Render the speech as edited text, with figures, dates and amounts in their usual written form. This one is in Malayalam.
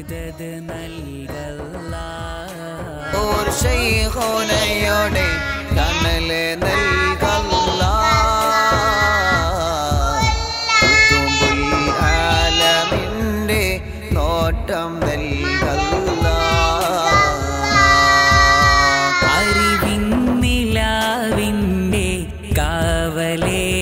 മദദ് നൽകല്ലാ ഓർ ശൈഖുനയുടെ കനല് നൽകല്ലാ കുതുബുൽ ആലമിന്റെ നോട്ടം നൽകല്ലാ അറിവിൻ നിലാവിൻ്റെ കാവലേ